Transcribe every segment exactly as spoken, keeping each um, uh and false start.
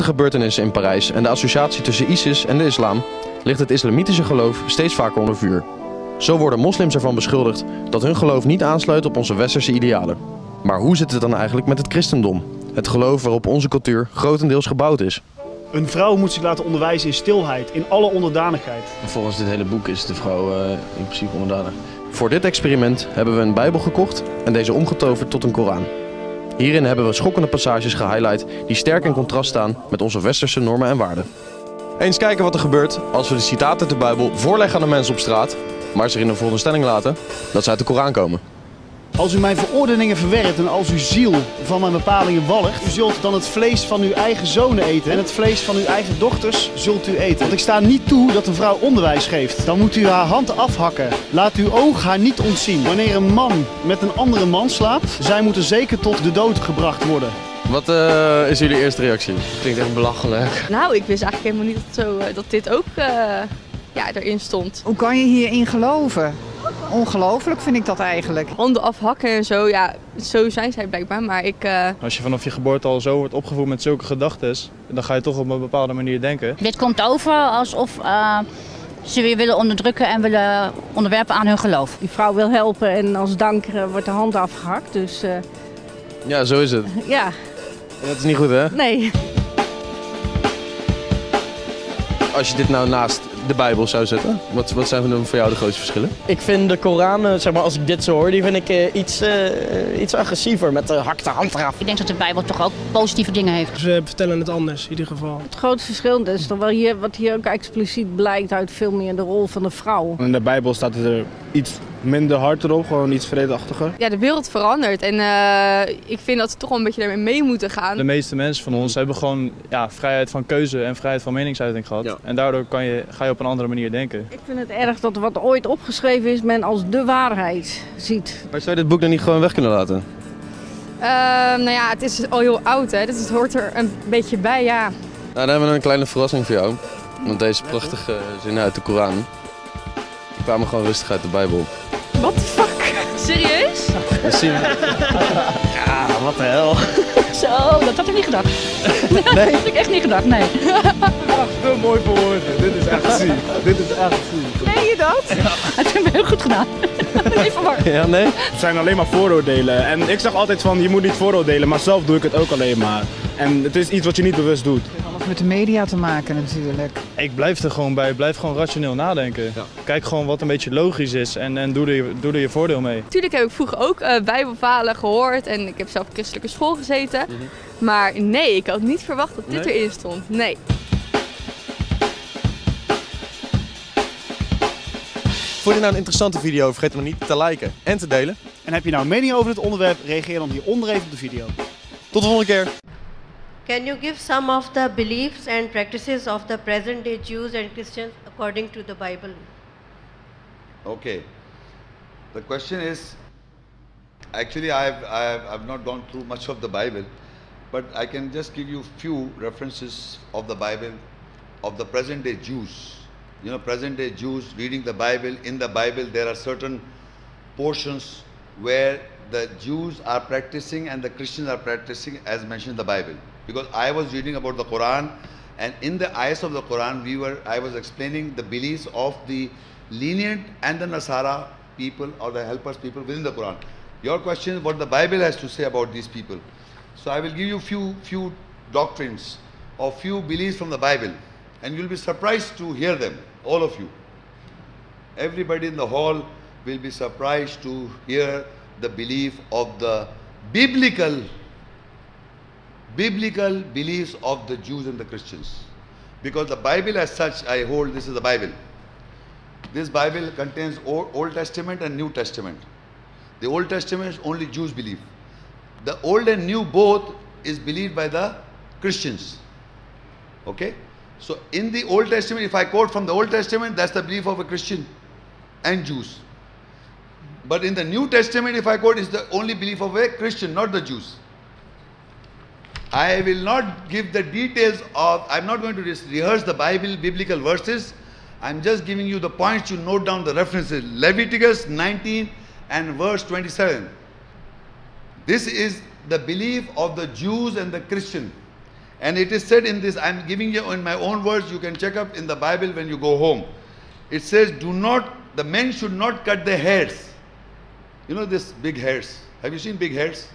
gebeurtenissen in Parijs en de associatie tussen ISIS en de islam ligt het islamitische geloof steeds vaker onder vuur. Zo worden moslims ervan beschuldigd dat hun geloof niet aansluit op onze westerse idealen. Maar hoe zit het dan eigenlijk met het christendom? Het geloof waarop onze cultuur grotendeels gebouwd is. Een vrouw moet zich laten onderwijzen in stilheid, in alle onderdanigheid. Volgens dit hele boek is de vrouw uh, in principe onderdanig. Voor dit experiment hebben we een Bijbel gekocht en deze omgetoverd tot een Koran. Hierin hebben we schokkende passages gehighlight die sterk in contrast staan met onze westerse normen en waarden. Eens kijken wat er gebeurt als we de citaten uit de Bijbel voorleggen aan de mensen op straat, maar zich in de volgende stelling laten dat ze uit de Koran komen. Als u mijn verordeningen verwerpt en als uw ziel van mijn bepalingen walgt, u zult dan het vlees van uw eigen zonen eten en het vlees van uw eigen dochters zult u eten. Want ik sta niet toe dat een vrouw onderwijs geeft. Dan moet u haar hand afhakken. Laat uw oog haar niet ontzien. Wanneer een man met een andere man slaapt, zij moeten zeker tot de dood gebracht worden. Wat uh, is jullie eerste reactie? Klinkt echt belachelijk. Nou, ik wist eigenlijk helemaal niet dat, zo, dat dit ook uh, ja, erin stond. Hoe kan je hierin geloven? Ongelooflijk vind ik dat eigenlijk. Handen afhakken en zo, ja, zo zijn zij blijkbaar, maar ik... Uh... Als je vanaf je geboorte al zo wordt opgevoed met zulke gedachten, dan ga je toch op een bepaalde manier denken. Dit komt over alsof uh, ze weer willen onderdrukken en willen onderwerpen aan hun geloof. Die vrouw wil helpen en als dank uh, wordt de hand afgehakt, dus... Uh... Ja, zo is het. Ja. En dat is niet goed, hè? Nee. Als je dit nou naast de Bijbel zou zetten, wat, wat zijn dan voor jou de grootste verschillen? Ik vind de Koran, zeg maar, als ik dit zo hoor, die vind ik uh, iets, uh, iets agressiever met de hak de hand eraf. Ik denk dat de Bijbel toch ook positieve dingen heeft. Ze vertellen het anders in ieder geval. Het grootste verschil is toch wel hier, wat hier ook expliciet blijkt uit veel meer de rol van de vrouw. In de Bijbel staat er iets minder hard erop, gewoon iets vredeachtiger. Ja, de wereld verandert en uh, ik vind dat we toch wel een beetje daarmee mee moeten gaan. De meeste mensen van ons hebben gewoon ja, vrijheid van keuze en vrijheid van meningsuiting gehad. Ja. En daardoor kan je, ga je op een andere manier denken. Ik vind het erg dat wat ooit opgeschreven is, men als de waarheid ziet. Maar zou je dit boek dan niet gewoon weg kunnen laten? Uh, nou ja, het is al heel oud, hè, dus het hoort er een beetje bij, ja. Nou, dan hebben we een kleine verrassing voor jou. Want deze prachtige zinnen uit de Koran, die kwamen gewoon rustig uit de Bijbel. What the fuck? Serieus? Ja, wat de hel. Zo, dat had ik niet gedacht. Nee? Dat had ik echt niet gedacht, nee. Ach, te mooi voor woorden. Dit is echt ziek. Dit is echt ziek. Meen je dat? Ja. Dat hebben we heel goed gedaan. Niet verward. Ja, nee? Het zijn alleen maar vooroordelen. En ik zeg altijd van, je moet niet vooroordelen, maar zelf doe ik het ook alleen maar. En het is iets wat je niet bewust doet. Het heeft alles met de media te maken natuurlijk. Ik blijf er gewoon bij, blijf gewoon rationeel nadenken. Ja. Kijk gewoon wat een beetje logisch is en, en doe, er, doe er je voordeel mee. Tuurlijk heb ik vroeger ook uh, bijbelverhalen gehoord en ik heb zelf op christelijke school gezeten. Mm-hmm. Maar nee, ik had niet verwacht dat dit nee? erin stond. Nee. Vond je nou een interessante video? Vergeet hem niet te liken en te delen. En heb je nou een mening over dit onderwerp? Reageer dan hieronder even op de video. Tot de volgende keer. Can you give some of the beliefs and practices of the present day Jews and Christians according to the Bible? Okay. The question is, actually I've, I've, I've not gone through much of the Bible, but I can just give you few references of the Bible, of the present day Jews. You know, present day Jews reading the Bible. In the Bible there are certain portions where the Jews are practicing and the Christians are practicing as mentioned in the Bible. Because I was reading about the Quran, and in the eyes of the Quran we were, I was explaining the beliefs of the lenient and the Nasara people or the helpers people within the Quran. Your question is what the Bible has to say about these people. So I will give you few few doctrines or few beliefs from the Bible, and you'll be surprised to hear them, all of you. Everybody in the hall will be surprised to hear the belief of the biblical biblical beliefs of the Jews and the Christians. Because the Bible as such, I hold this is the Bible. This Bible contains Old Testament and New Testament. The Old Testament is only Jews believe. The Old and New both is believed by the Christians. Okay? So in the Old Testament, if I quote from the Old Testament, that's the belief of a Christian and Jews. But in the New Testament, if I quote, it's the only belief of a Christian, not the Jews. I will not give the details of, I'm not going to rehearse the Bible, biblical verses. I'm just giving you the points to note down the references. Leviticus nineteen and verse twenty-seven. This is the belief of the Jews and the Christian. And it is said in this, I'm giving you in my own words, you can check up in the Bible when you go home. It says, do not, the men should not cut their hairs. You know this big hairs. Have you seen big hairs?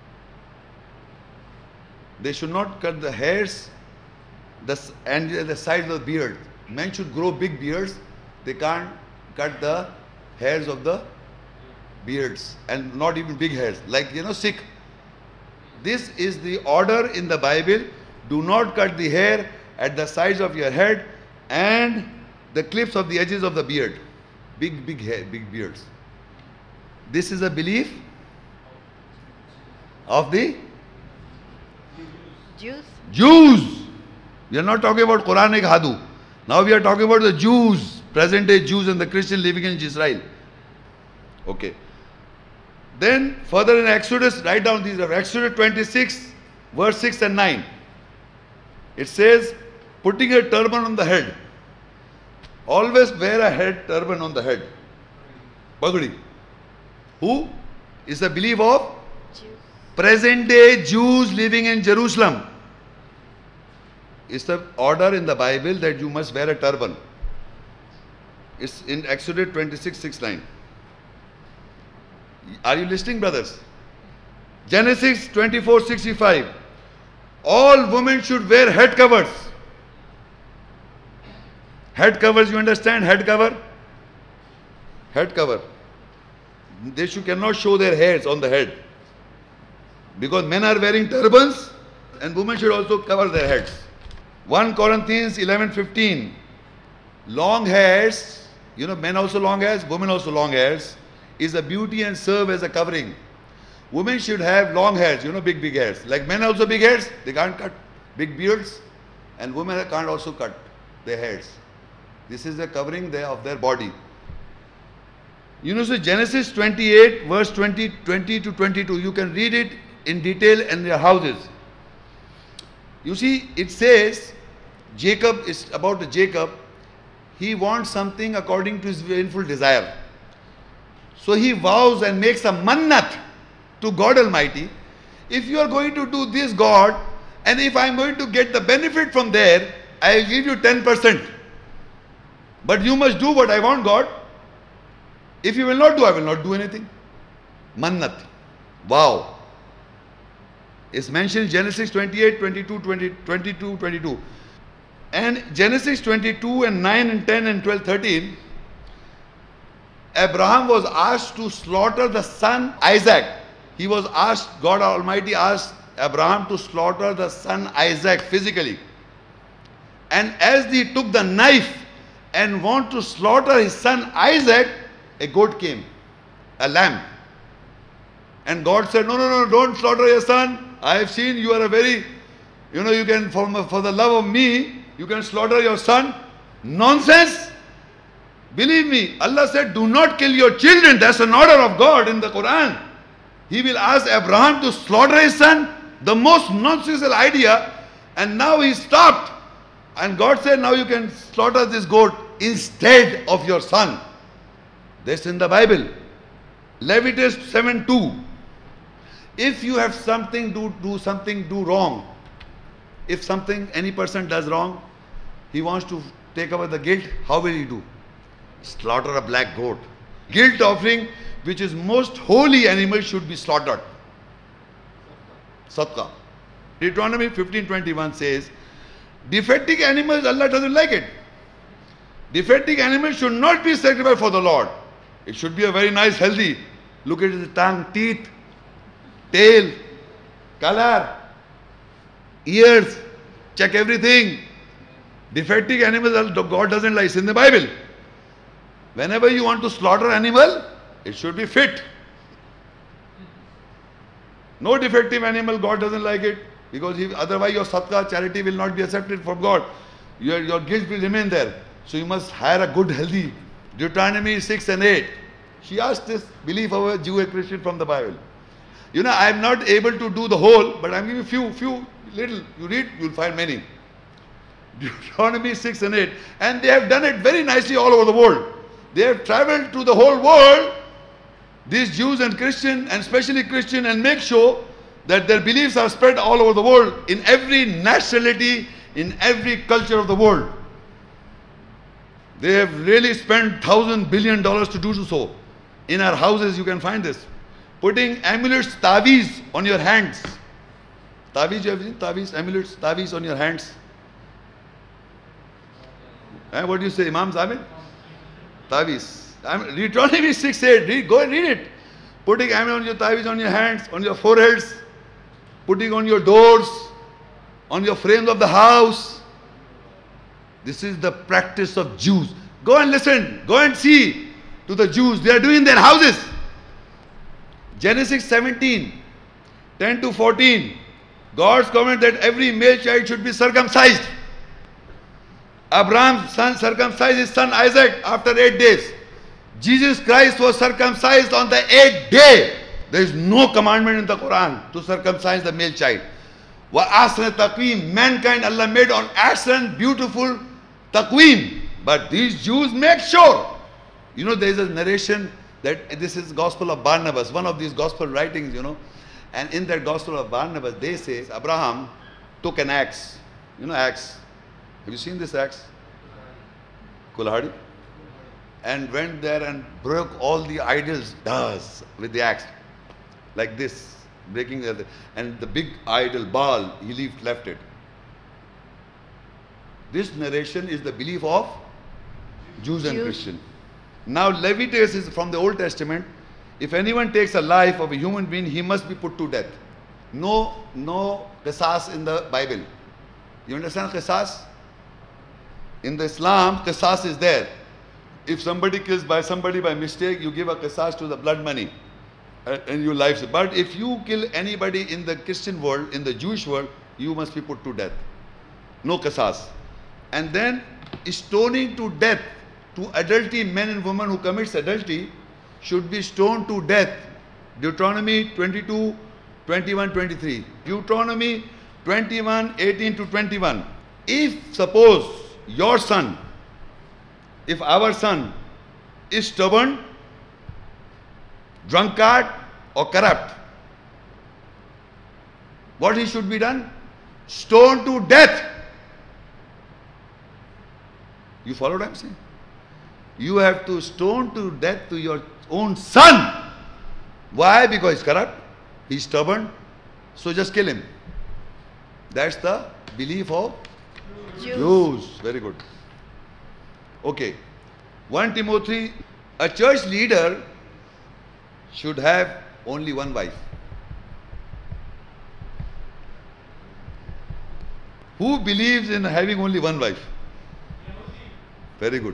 They should not cut the hairs the, and the sides of the beard. Men should grow big beards. They can't cut the hairs of the beards, and not even big hairs. Like, you know, Sikh. This is the order in the Bible. Do not cut the hair at the sides of your head and the clips of the edges of the beard. Big, big hair, big beards. This is a belief of the Jews. Jews. We are not talking about Quranic Hadu. Now we are talking about the Jews, present day Jews and the Christian living in Israel. Okay. Then further in Exodus, write down these, Exodus twenty-six, verse six and nine. It says, putting a turban on the head. Always wear a head turban on the head. Pagdi. Who is the belief of Jews. Present day Jews living in Jerusalem. It's the order in the Bible that you must wear a turban. It's in Exodus twenty-six, six, nine. Are you listening, brothers? Genesis twenty-four, sixty-five. All women should wear head covers. Head covers, you understand? Head cover? Head cover. They should cannot show their hairs on the head. Because men are wearing turbans and women should also cover their heads. First Corinthians eleven, fifteen. Long hairs, you know, men also long hairs, women also long hairs, is a beauty and serve as a covering. Women should have long hairs, you know, big, big hairs. Like men also big hairs, they can't cut big beards, and women can't also cut their hairs. This is the covering there of their body. You know, so Genesis twenty-eight, verse twenty, twenty to twenty-two, you can read it in detail in your houses. You see, it says, Jacob is about the Jacob, he wants something according to his sinful desire. So he vows and makes a mannat to God Almighty. If you are going to do this, God, and if I am going to get the benefit from there, I will give you ten percent. But you must do what I want, God. If you will not do, I will not do anything. Mannat. Wow. It's mentioned in Genesis twenty-eight, twenty-two, twenty, twenty-two, twenty-two. And Genesis twenty-two and nine and ten and twelve, thirteen, Abraham was asked to slaughter the son Isaac. He was asked, God Almighty asked Abraham to slaughter the son Isaac physically. And as he took the knife and want to slaughter his son Isaac, a goat came, a lamb. And God said, no, no, no, don't slaughter your son. I have seen you are a very, you know, you can, for, for the love of me, you can slaughter your son. Nonsense. Believe me, Allah said, do not kill your children. That's an order of God in the Quran. He will ask Abraham to slaughter his son. The most nonsensical idea. And now he stopped. And God said, now you can slaughter this goat instead of your son. That's in the Bible. Leviticus seven two. If you have something, do, do something, do wrong. If something, any person does wrong, he wants to take away the guilt, how will he do? Slaughter a black goat. Guilt offering, which is most holy animal, should be slaughtered. Sadqa. Deuteronomy fifteen twenty-one says, defecting animals, Allah doesn't like it. Defecting animals should not be sacrificed for the Lord. It should be a very nice, healthy. Look at the tongue, teeth, tail, color, ears, check everything. Defecting animals, God doesn't like. It's in the Bible. Whenever you want to slaughter animal, it should be fit. No defective animal, God doesn't like it. Because if, otherwise your sadaqah, charity will not be accepted from God. Your, your guilt will remain there. So you must hire a good, healthy. Deuteronomy six and eight. She asked this belief of a Jew and Christian from the Bible. You know, I am not able to do the whole, but I am giving few, few, little. You read, you will find many. Deuteronomy six and eight. And they have done it very nicely all over the world. They have traveled to the whole world, these Jews and Christian, and especially Christian, and make sure that their beliefs are spread all over the world, in every nationality, in every culture of the world. They have really spent thousand billion dollars to do so. In our houses you can find this. Putting amulets, taweez on your hands. Taweez, you have seen? Taweez, amulets, taweez on your hands. Eh, what do you say, Imam Zamir? Taweez. Deuteronomy six eight, read, go and read it. Putting amulet on your taweez on your hands, on your foreheads, putting on your doors, on your frames of the house. This is the practice of Jews. Go and listen, go and see to the Jews. They are doing in their houses. Genesis seventeen, ten to fourteen. God's command that every male child should be circumcised. Abraham's son circumcised his son Isaac after eight days. Jesus Christ was circumcised on the eighth day. There is no commandment in the Quran to circumcise the male child. Wa asna taqweem, mankind Allah made on asna, beautiful taqweem. But these Jews make sure. You know, there is a narration that this is Gospel of Barnabas, one of these Gospel writings, you know. And in that Gospel of Barnabas, they say Abraham took an axe. You know axe. Have you seen this axe? Kulhadi? And went there and broke all the idols does with the axe. Like this. Breaking the, and the big idol Baal, he left, left it. This narration is the belief of Jews and Jews. Christians. Now Leviticus is from the Old Testament. If anyone takes a life of a human being, he must be put to death. No, no qisas in the Bible. You understand qisas? In the Islam, qisas is there. If somebody kills by somebody by mistake, you give a qisas to the blood money uh, and your life. But if you kill anybody in the Christian world, in the Jewish world, you must be put to death. No qisas. And then stoning to death to adultery, men and women who commits adultery should be stoned to death. Deuteronomy twenty-two, twenty-one, twenty-three. Deuteronomy twenty-one, eighteen to twenty-one. If suppose your son, if our son is stubborn, drunkard or corrupt, what he should be done? Stoned to death. You follow what I am saying? You have to stone to death to your own son. Why? Because he's corrupt, he's stubborn, so just kill him. That's the belief of Jews. Jews. Very good. Okay. First Timothy, a church leader should have only one wife. Who believes in having only one wife? Very good.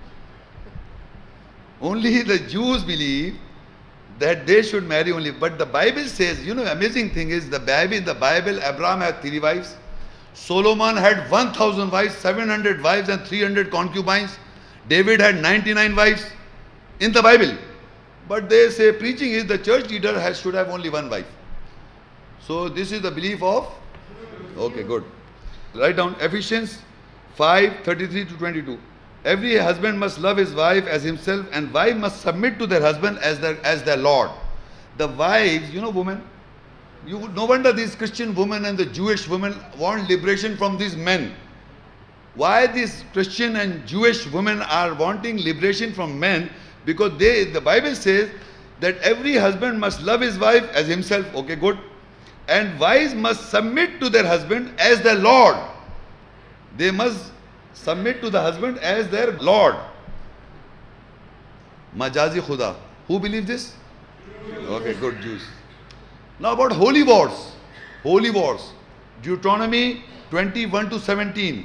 Only the Jews believe that they should marry only. But the Bible says, you know, amazing thing is the Bible, in the Bible, Abraham had three wives. Solomon had one thousand wives, seven hundred wives and three hundred concubines. David had ninety-nine wives in the Bible. But they say preaching is the church leader has, should have only one wife. So this is the belief of, okay, good. Write down Ephesians five, thirty-three to twenty-two. Every husband must love his wife as himself, and wife must submit to their husband as their, as their Lord. The wives, you know, women, you, no wonder these Christian women and the Jewish women want liberation from these men. Why these Christian and Jewish women are wanting liberation from men? Because they, the Bible says that every husband must love his wife as himself. Okay, good. And wives must submit to their husband as their Lord. They must submit to the husband as their Lord. Majazi Khuda. Who believes this? Okay, good, Jews. Now about holy wars. Holy wars. Deuteronomy twenty-one to seventeen.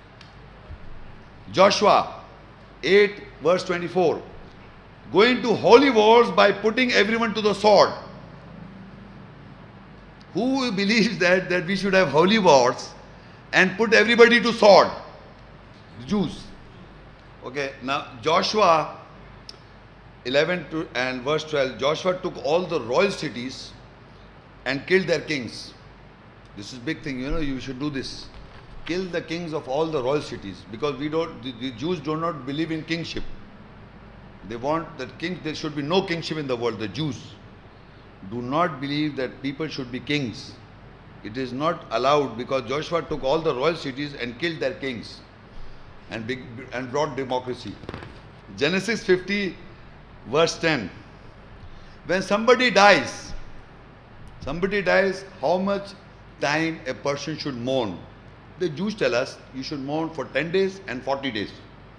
Joshua eight verse twenty-four. Going to holy wars by putting everyone to the sword. Who believes that, that we should have holy wars and put everybody to sword? Jews. Okay, now Joshua eleven to, and verse twelve. Joshua took all the royal cities and killed their kings. This is big thing, you know, you should do this. Kill the kings of all the royal cities, because we don't, the, the Jews do not believe in kingship. They want that king, there should be no kingship in the world, the Jews. do not believe that people should be kings. It is not allowed because Joshua took all the royal cities and killed their kings and, big, and brought democracy. Genesis fifty verse ten. When somebody dies, somebody dies, how much time a person should mourn? The Jews tell us you should mourn for ten days and forty days.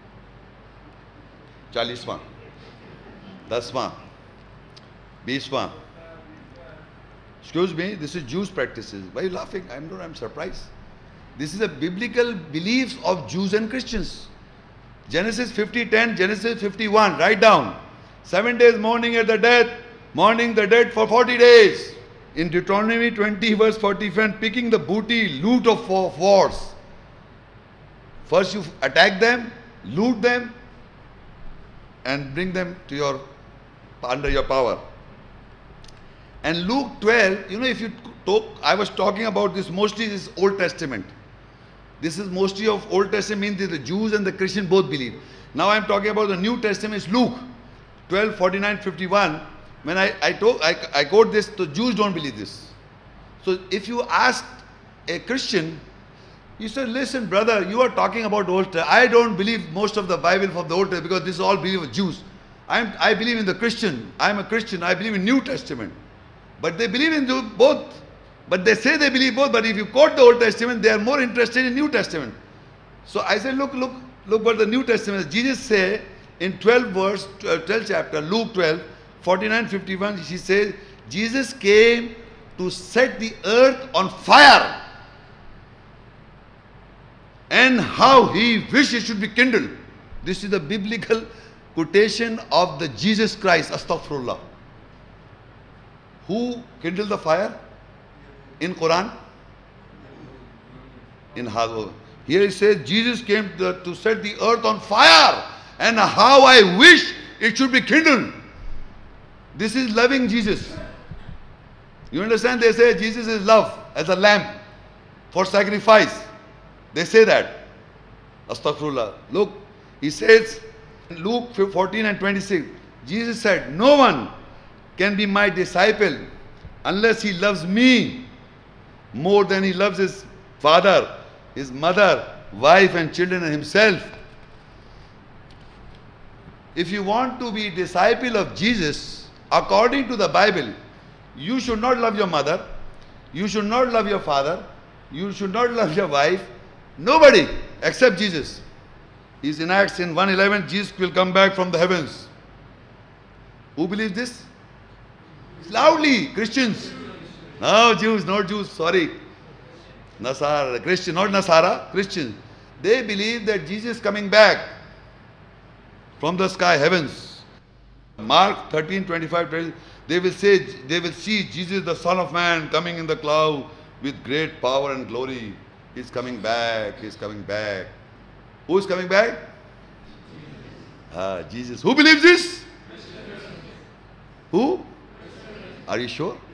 Chaliswa, Daswa, Biswa. Excuse me, this is Jews' practices. Why are you laughing? I'm not, I'm surprised. This is a biblical beliefs of Jews and Christians. Genesis fifty ten, Genesis fifty-one, write down. Seven days mourning at the death, mourning the dead for forty days. In Deuteronomy twenty verse forty-five, picking the booty, loot of wars. First you attack them, loot them, and bring them to your, under your power. And Luke twelve, you know, if you talk, I was talking about this, mostly this Old Testament. This is mostly of Old Testament, means the Jews and the Christian both believe. Now I am talking about the New Testament, is Luke twelve, forty-nine, fifty-one. When I, I, talk, I, I quote this, the Jews don't believe this. So if you ask a Christian, you say, listen brother, you are talking about Old Testament. I don't believe most of the Bible from the Old Testament because this is all belief of Jews. I'm, I believe in the Christian. I'm a Christian. I believe in New Testament. But they believe in both. But they say they believe both. But if you quote the Old Testament, they are more interested in New Testament. So I said, look, look, look what the New Testament is. Jesus say in twelve verse, twelve chapter, Luke twelve, forty-nine, fifty-one, she says, Jesus came to set the earth on fire. And how he wished it should be kindled. This is the biblical quotation of the Jesus Christ, astaghfirullah. Who kindled the fire? In Koran? In Hadith. Here it says, Jesus came to, to set the earth on fire. And how I wish it should be kindled. This is loving Jesus. You understand? They say Jesus is love as a lamb for sacrifice. They say that. Astaghfirullah. Look, he says in Luke fourteen and twenty-six, Jesus said, no one can be my disciple unless he loves me more than he loves his father, his mother, wife and children and himself. If you want to be disciple of Jesus, according to the Bible, you should not love your mother, you should not love your father, you should not love your wife, nobody except Jesus. He's in Acts in one eleven, Jesus will come back from the heavens. Who believes this? Loudly, Christians. No, Jews, not Jews, sorry. Nasara, Christian, not Nasara, Christians. They believe that Jesus is coming back from the sky, heavens. Mark thirteen, twenty-five, twenty, they will say, they will see Jesus, the Son of Man, coming in the cloud with great power and glory. He's coming back, he's coming back. Who is coming back? Ah, Jesus. Who believes this? Who? Are you sure?